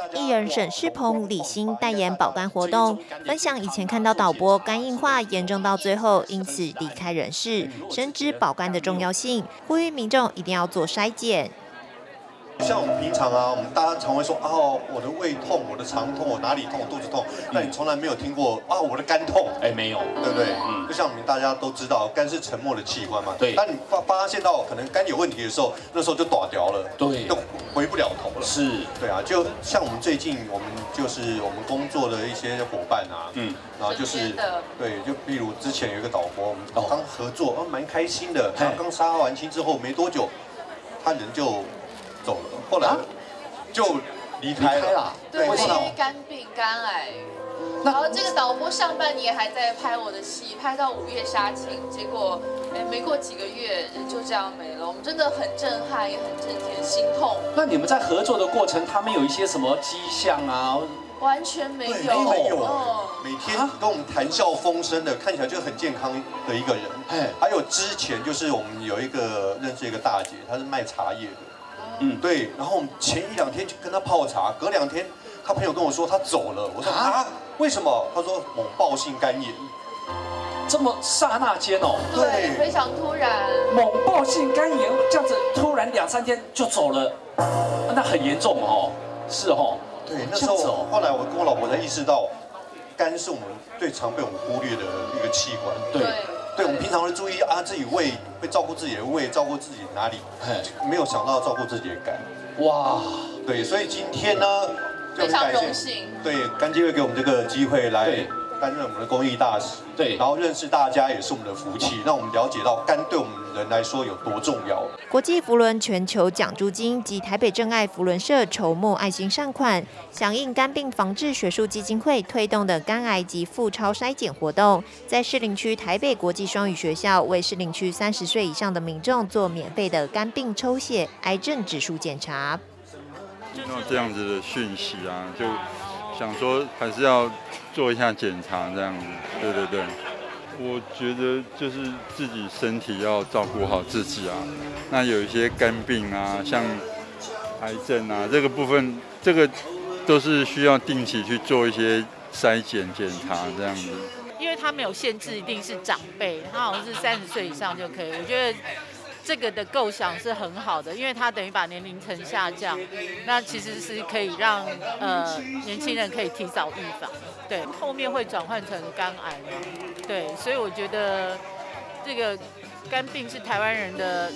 艺人沈世鹏、李欣代言保肝活动，分享以前看到导播肝硬化严重到最后，因此离开人世，深知保肝的重要性，呼吁民众一定要做筛检。 像我们平常啊，我们大家常会说哦，我的胃痛，我的肠痛，我哪里痛，肚子痛。但你从来没有听过啊，我的肝痛。 没有， 对不对？就像我们大家都知道，肝是沉默的器官嘛。 对。 当你发现到可能肝有问题的时候，那时候就倒掉了。 对。 就回不了头了。 是。 对啊，就像我们最近，我们工作的一些伙伴啊，然后就是对，就例如之前有一个导播，我们刚合作，蛮开心的。他刚杀完青之后没多久，他人就。 走了，后来就离开了。 对，因为肝病、肝癌。然后这个导播上半年还在拍我的戏，拍到午夜杀青，结果没过几个月人就这样没了。我们真的很震撼，也很震惊，心痛。 那你们在合作的过程，他们有一些什么迹象啊？ 完全没有， 没有。每天跟我们谈笑风生的，看起来就很健康的一个人。还有之前就是我们有认识一个大姐，她是卖茶叶的。 对，然后我们前1、2天就跟他泡茶，隔2天他朋友跟我说他走了，我说啊，为什么？他说猛爆性肝炎， 这么刹那间哦， 对，非常突然， 猛爆性肝炎这样子突然2、3天就走了，那很严重哦，是哦， 对，那时候后来我跟我老婆才意识到，肝是我们最常被我们忽略的一个器官，对。 对，我们平常会注意啊，自己胃会照顾自己的胃，照顾自己哪里，没有想到照顾自己的肝。哇，对，所以今天呢， 非常荣幸， 对，肝基会给我们这个机会来担任我们的公益大使，对，然后认识大家也是我们的福气，让我们了解到肝对我们人来说有多重要。 国际扶轮全球奖助金及台北真爱扶轮社筹募爱心善款，响应肝病防治学术基金会推动的肝癌及腹超筛检活动，在士林区台北国际双语学校为士林区30岁以上的民众做免费的肝病抽血、癌症指数检查。 听到这样子的讯息啊，就想说还是要做一下检查，这样子。对对对，我觉得就是自己身体要照顾好自己啊。那有一些肝病啊，像癌症啊，这个部分，这个都是需要定期去做一些筛检检查这样子。 因为它没有限制，一定是长辈，他好像是30岁以上就可以。我觉得这个的构想是很好的，因为它等于把年龄层下降，那其实是可以让年轻人可以提早预防，对，后面会转换成肝癌嘛，对，所以我觉得这个肝病是台湾人的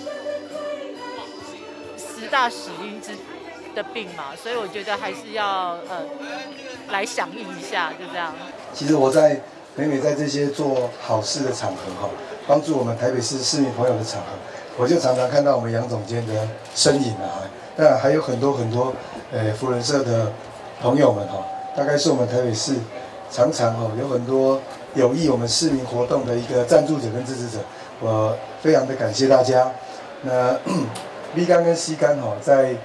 10大死因的病嘛，所以我觉得还是要来响应一下，就这样。 其实我每在这些做好事的场合哈，帮助我们台北市市民朋友的场合。我就常常看到我们杨总监的身影啊，那还有很多扶轮社的朋友们哈，大概是我们台北市常常有很多有益我们市民活动的一个赞助者跟支持者，我非常的感谢大家。那 B 肝跟 C 肝在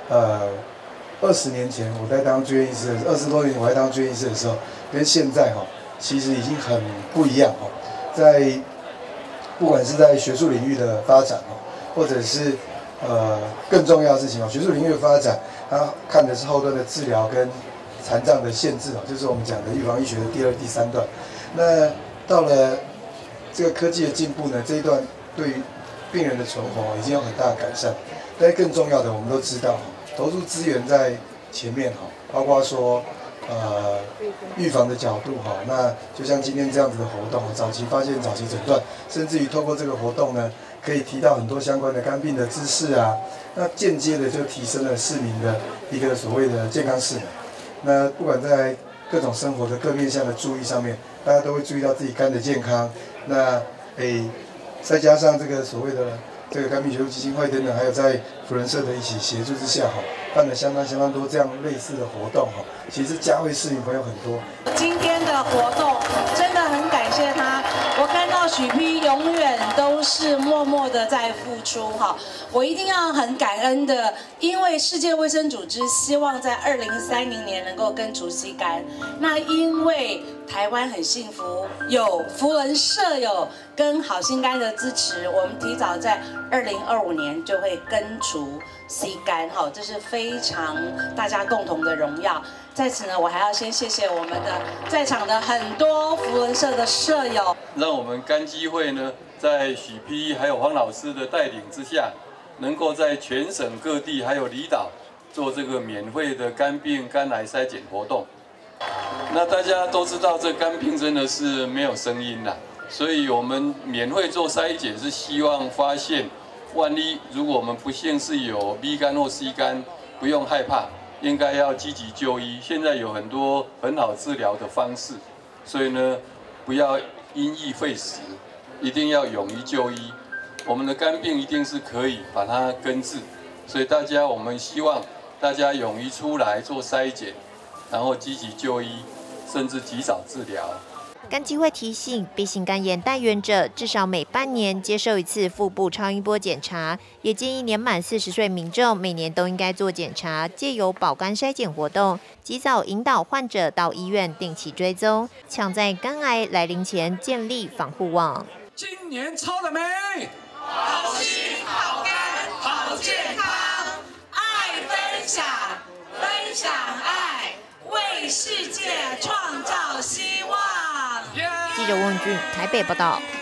20年前我在当住院医师，20多年我在当住院医师的时候，跟现在其实已经很不一样在不管是在学术领域的发展或者是更重要的事情学术领域的发展，它看的是后端的治疗跟残障的限制就是我们讲的预防医学的第2、第3段。那到了这个科技的进步呢，这一段对于病人的存活已经有很大的改善。但是更重要的，我们都知道投入资源在前面包括说预防的角度那就像今天这样子的活动，早期发现、早期诊断，甚至于透过这个活动呢，可以提到很多相关的肝病的知识啊，那间接的就提升了市民的一个所谓的健康势能。那不管在各种生活的各面向的注意上面，大家都会注意到自己肝的健康。那再加上这个所谓的这个肝病学术基金会等等，还有在扶轮社的一起协助之下办了相当多这样类似的活动其实嘉惠市民朋友很多。 今天的活动真的很感谢他，我看到许批永远都是默默的在付出我一定要很感恩的，因为世界卫生组织希望在2030年能够根除 C 肝，那因为台湾很幸福，有扶轮社友跟好心肝的支持，我们提早在2025年就会根除除 C 肝，哈，这是非常大家共同的荣耀。在此呢，我还要先谢谢我们的在场的很多扶轮社的社友， 让我们肝基会呢，在许批还有黄老师的带领之下，能够在全省各地还有离岛做这个免费的肝病、肝癌筛检活动。那大家都知道，这肝病真的是没有声音啦，所以我们免费做筛检是希望发现，万一如果我们不幸是有 B 肝或 C 肝，不用害怕。应该要积极就医，现在有很多很好治疗的方式，所以呢，不要因噎废食，一定要勇于就医。我们的肝病一定是可以把它根治，所以我们希望大家勇于出来做筛检，然后积极就医，甚至及早治疗。 肝基会提醒 ，B 型肝炎带原者至少每半年接受一次腹部超音波检查，也建议年满40岁民众每年都应该做检查，借由保肝筛检活动，及早引导患者到医院定期追踪，抢在肝癌来临前建立防护网。 今年抽了没？ 好心好肝好健康，爱分享，分享爱，为世界创造希望。 记者温俊台北报道。